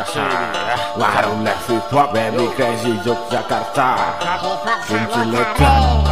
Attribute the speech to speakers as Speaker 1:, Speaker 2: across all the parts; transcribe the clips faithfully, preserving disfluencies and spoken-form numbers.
Speaker 1: Crazy ini ya.
Speaker 2: Warung Levi Pop Baby Crazy Yogyakarta. Kunci ledan.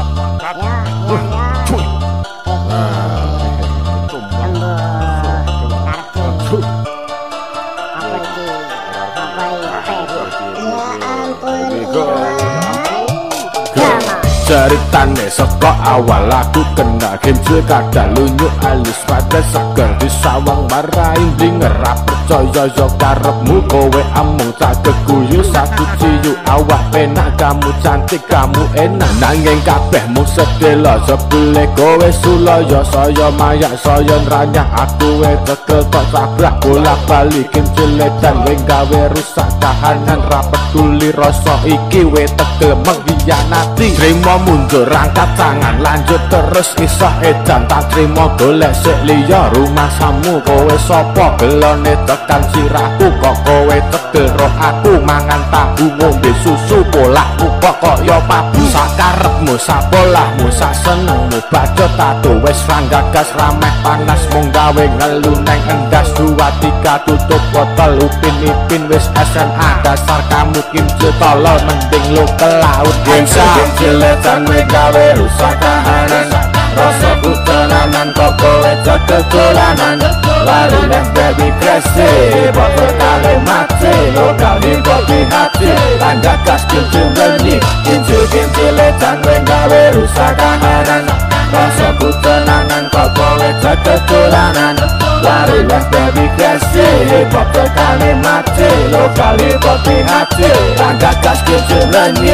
Speaker 2: Ceritane saka awal aku kena game kada lunyuk alus pada seger di sawang marahin blinger ra percaya yo karepmu kowe amung tak keguyu satu ciyu awak penak kamu cantik kamu enak nanging kabeh mung sedelo sebule kowe sulaya saya mayak saya nranyah aku wae tekel kok sabrak bolak balik game ciledan wing gawe rusak kahanan ra peduli rasa iki we tekel mengkhianati trimo mundur angkat tangan lanjut terus kisah edan tak trimo golek sik liya rumah samu kowe sapa gelone tekan sirahku kok kowe tegel roh aku mangan tahu ngombe susu polakku kok yo pabu sakarepmu sapolahmu sak senengmu bacot tato wis ranggagas rameh panas mung gawe ngelu neng endas dua tiga tutup botol upin ipin wis S M A dasar kamu kimcil tolol mending lu ke laut gensa ciletan gawe rusak kahanan rasa tenanan kok kowe cekel dolanan lari nang baby crazy bakal kale mati lokal di kopi hati tanda gas kincil berni kincil kincil lecan gawe rusak kahanan rasa tenanan kok kowe cekel dolanan lari nang baby crazy bakal kale mati lokal di kopi hati tanda gas kincil berni.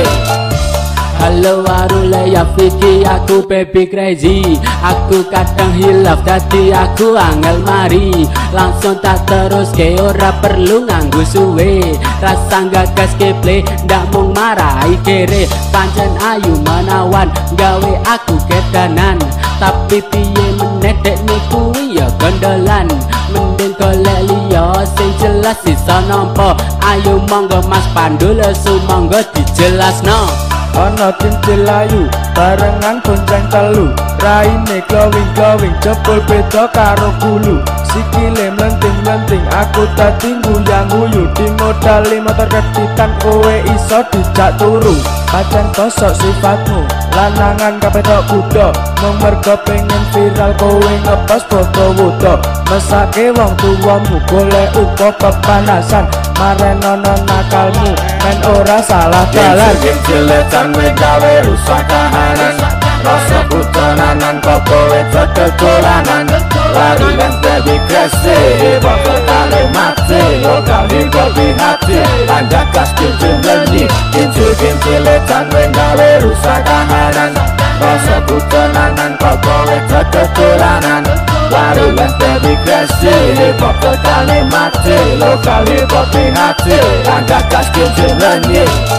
Speaker 3: Halo warule ya Vicky aku baby crazy aku kadang hilaf tadi aku angel mari langsung tak terus ke ora perlu nganggu suwe rasa gagas keple ndak mung marai kere pancen ayu menawan gawe aku kedanan tapi piye menedek niku ya gondolan mending golek liya sing jelas sisa nampa ayo monggo Mas Pandul sumangga dijelasno.
Speaker 4: Ana cincin layu barengan bonceng telu raine glowing glowing jebul beda karo bulu sikile mlenting mlenting aku tadi guyang guyu di modali motor ketitan kowe iso dijak turu pancen kosok sifatmu lanangan kabeh tok kuda mung mergo pengen viral kowe ngepost foto wudo mesake wong tuwamu golek uga kepanasan marenono nakalmu men ora salah dalan
Speaker 2: ciletan gawe rusak kahanan rasa tenanan kok kowe cekel dolanan lari nang baby crazy bakal kale mati lokal di kopi hati tanda gas kincil berni kincil kincil lecan gawe rusak kahanan rasa tenanan kok kowe cekel dolanan lari nang baby crazy bakal kale mati lokal di kopi hati tanda gas kincil berni.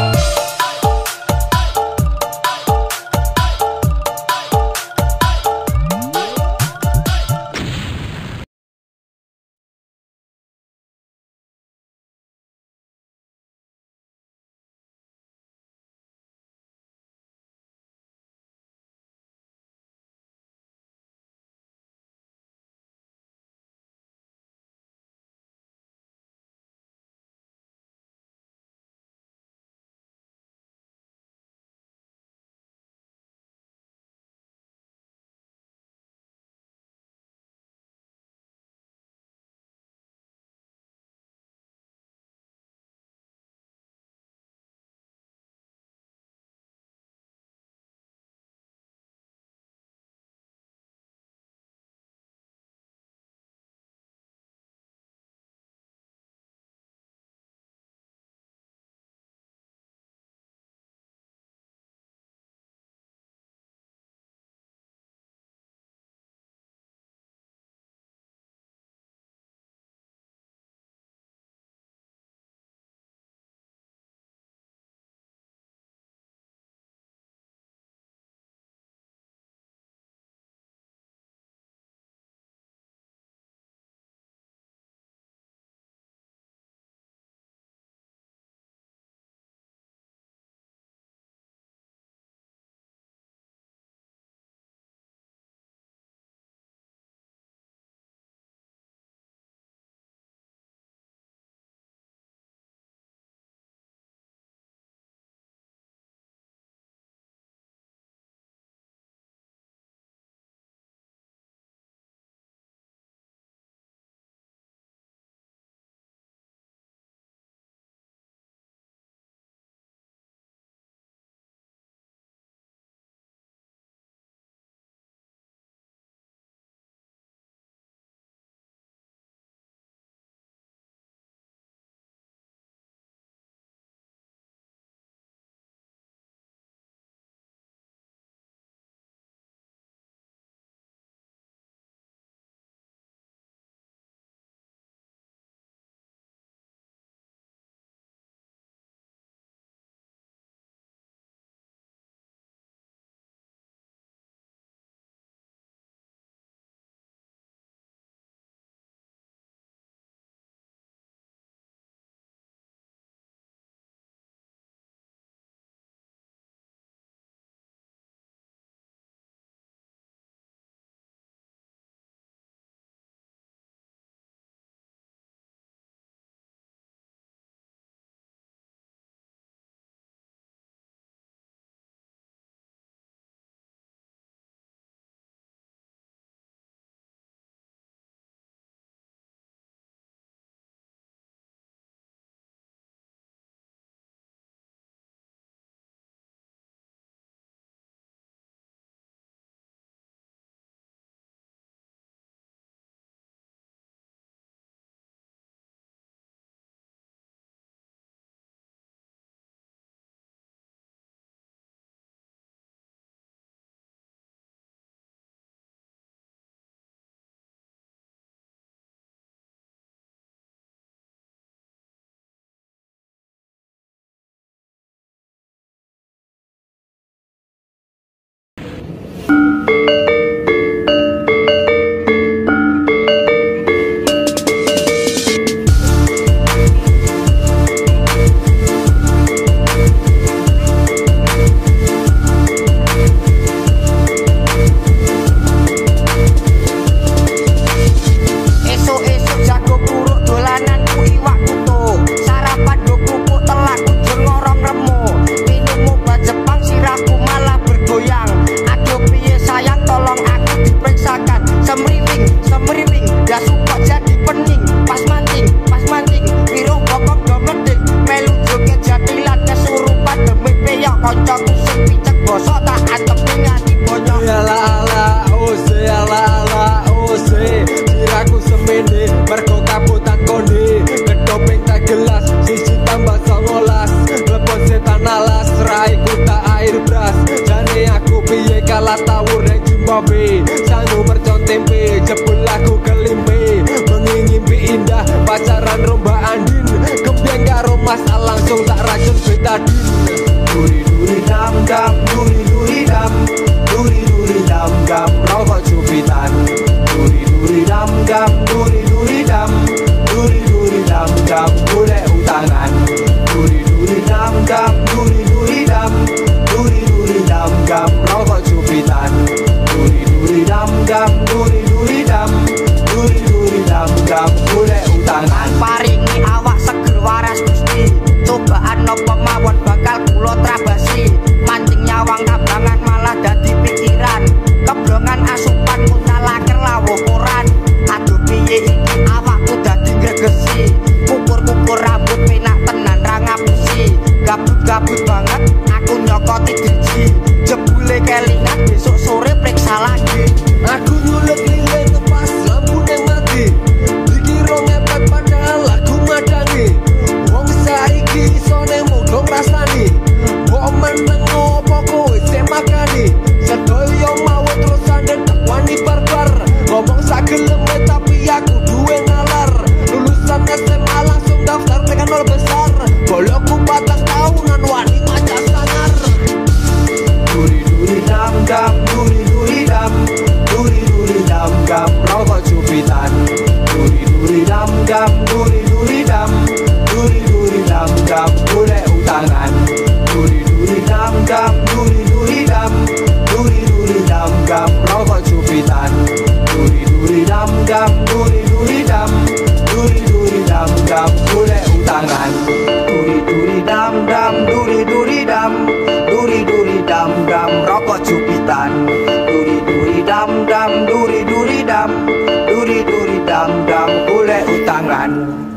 Speaker 1: masalah langsung tak racun betadin. Duri duri dam dam, duri duri dam, duri duri dam dam, rokok Jupitan. Duri duri dam dam, duri duri dam, duri duri dam dam, golek utangan. Duri duri dam dam, duri duri dam, duri duri dam dam, rokok Jupitan. Duri duri dam dam, duri duri dam, duri duri dam dam, golek utangan.
Speaker 5: Paringi awak seger waras Gusti, cobaan nopo mawon bakal kula trabasi. Mancing nyawang tabangan malah dadi pikiran, kebrongan asupan muntalaker lawuh koran. Aduh piye iki awakku dadi gregesi, kukur-kukur rambut penak tenan ra ngapusi. Gabut-gabut banget aku nyokoti driji, jebule kelingan besok sore periksa lagi.
Speaker 1: Aku nyulut lilin tepas lampu neng mati, dikira ngepet padahal aku madangi. Wong saiki isone mudhong rasani, mbok meneng opo kowe sing makani. Sedaya mau terusane wani barbar, ngomong sageleme tapi aku duwe nalar. Lulusan S M A langsung daftar tekan nol besar, bolokku patang tahunan wani maca sangar. Duri duri dam dam, duri duri dam, duri duri dam dam, rokok Jupitan. Duri duri dam dam, duri duri dam, duri duri dam dam, golek utangan. Duri duri dam dam, duri duri dam, duri duri dam dam, rokok Jupitan. Duri duri dam dam, duri duri dam, duri duri dam dam, golek utangan. Duri duri dam dam, duri duri dam, duri duri dam dam, rokok Jupitan. Duri duri dam dam, duri duri dam, duri duri dam dam, golek utangan.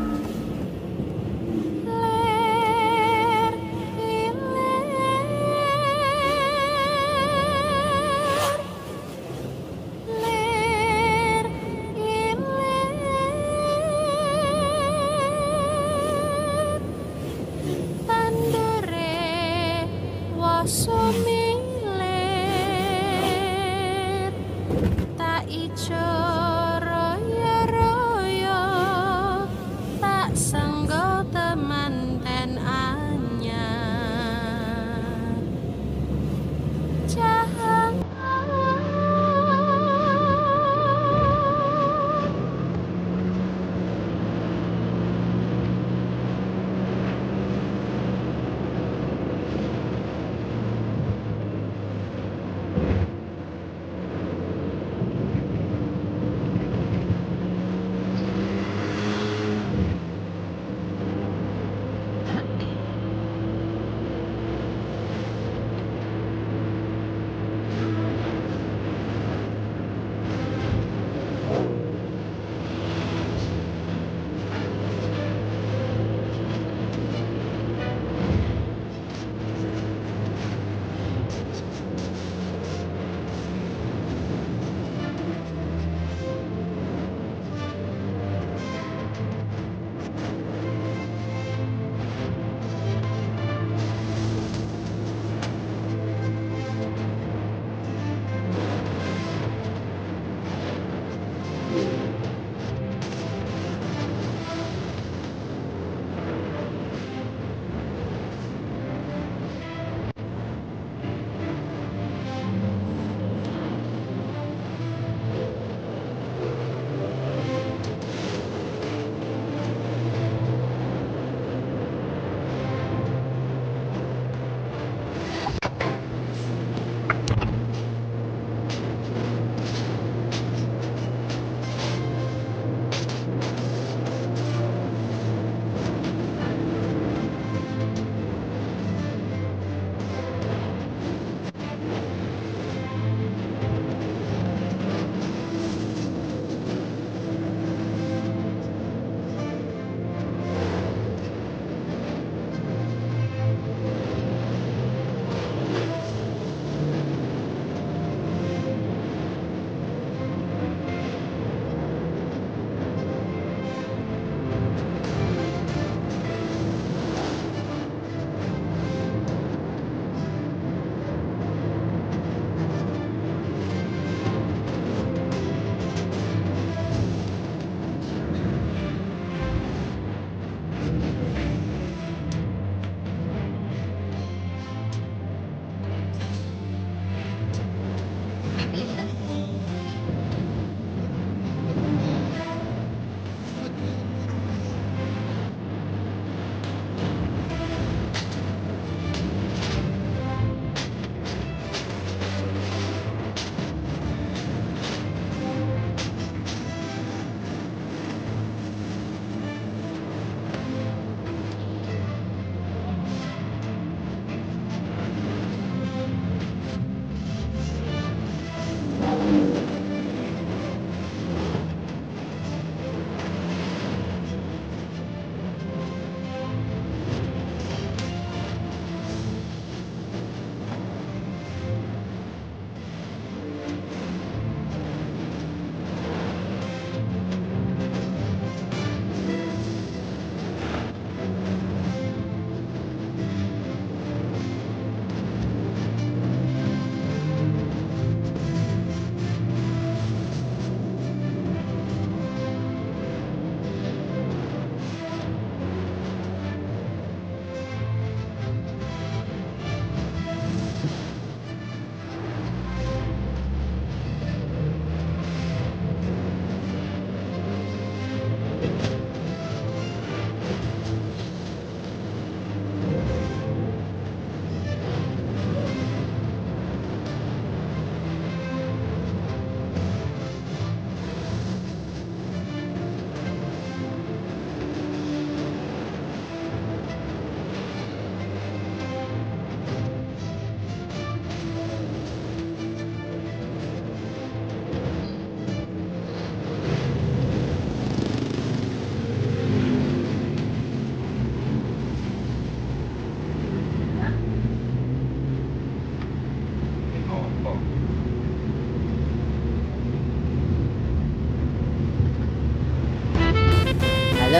Speaker 6: Tak ijo royo-royo, tak sanggo temanten anyar. Jangan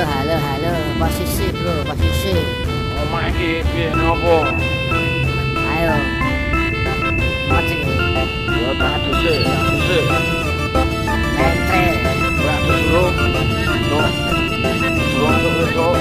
Speaker 7: halo, halo. Posisi bro, posisi.
Speaker 2: Omah iki piye nopo?
Speaker 7: Ayo. Macet.
Speaker 2: Ya tak dhisik, tak dhisik.
Speaker 7: Lentre.
Speaker 2: Ora disuruh. Tuh. Suruh tuh besok.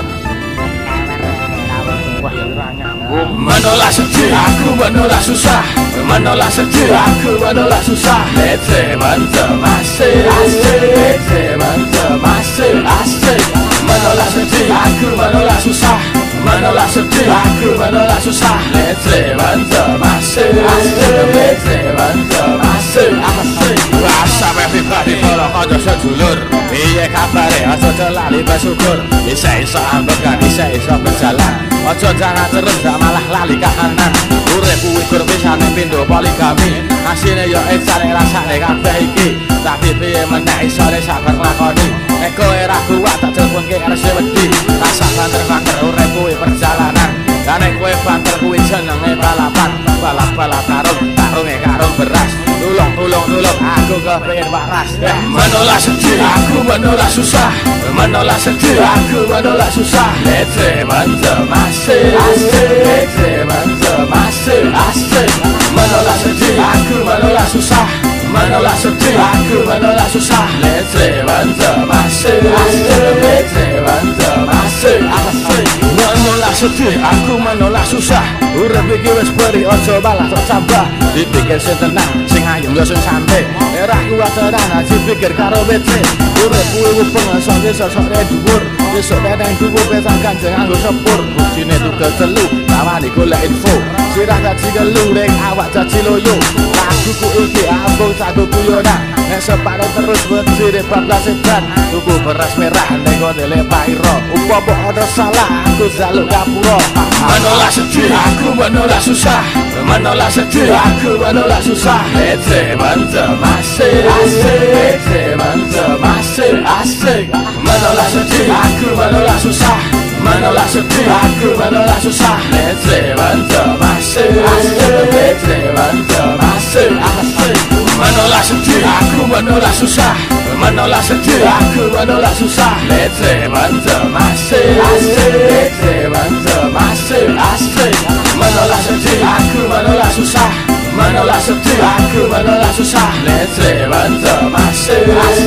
Speaker 2: Wah, ora nyambung. Menolak sedih, aku menolak susah. Menolak sedih, aku menolak susah. Lece mantap masih asik. Lece mantap masih asik. Menolak sedih, aku menolak susah. Menolak sedih, aku menolak susah. Lece mantap masih asik. Lece mantap masih asik. Rasa pribadi follow kanca sedulur. Piye kabare aja lali bersyukur. Bisa iso ambek kan bisa iso berjalan. Ojo jangan terus gak malah lali kahanan. Urip kuwi gur pisane pindho poligami. Asine yo ecane rasane kabeh iki. Tapi piye meneh isone sabar nglakoni. Nek kowe ra kuat tak teleponke R C wedi. Rasa banter-banter urip kuwi perjalanan. Lah nek kowe banter kuwi jenenge balapan. Balap-balap karung, karunge karung beras. Tulung, tulung, tulung, aku kepengin waras. Eh, menolak sedih, aku menolak susah. Menolak sedih, aku menolak susah. Lece mantap masih asik. Lece mantap masih asik. Menolak sedih, aku menolak susah. Menolak sedih, aku menolak susah. Lece mantap masih asik. Lece mantap masih asik. Menolak sedih, aku menolak susah. Urip iki wis beri ojo balas tok tambah. Dipikir sing tenang, sing ayem yo sing santai. Era kuat tenan dipikir karo wece. Urip kuwi wubeng sing sosokne dhuwur. Besok neneng dhuwur pesan kanjeng nganggo sepur. Kujine tugel telu, tawani golek info. Sirah dadi gelu ning awak dadi loyo. Laguku iki ambung sago guyonan. Nek separo terus wetire bablas sedan. Tuku beras merah ning ngene pairo. Upo ada salah aku jaluk gapura. Menolak sedih, aku menolak susah. Menolak sedih, aku menolak susah. Lece mantap masih asik. Lece mantap masih asik. Menolak sedih, aku menolak susah. Menolak sedih, aku menolak susah. Lece mantap masih asik. Lece mantap masih asik. Menolak sedih, aku menolak susah. Menolak sedih, aku menolak susah. Lece mantap masih asik. Lece mantap masih asik. Menolak sedih, aku menolak susah. Menolak sedih, aku menolak susah. Lece mantap masih asik.